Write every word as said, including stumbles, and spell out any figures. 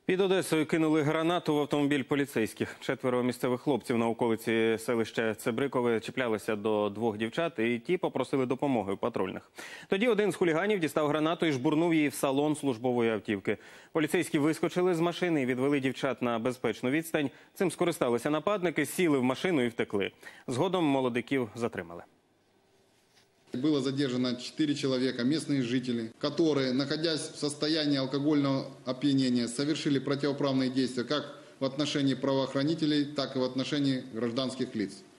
Під Одесою кинули гранату в автомобіль поліцейських. Четверо місцевих хлопців на околиці селища Цебрикове чіплялися до двох дівчат, і ті попросили допомоги у патрульних. Тоді один з хуліганів дістав гранату і жбурнув її в салон службової автівки. Поліцейські вискочили з машини і відвели дівчат на безпечну відстань. Цим скористалися нападники, сіли в машину і втекли. Згодом молодиків затримали. Было задержано четыре человека, местные жители, которые, находясь в состоянии алкогольного опьянения, совершили противоправные действия как в отношении правоохранителей, так и в отношении гражданских лиц.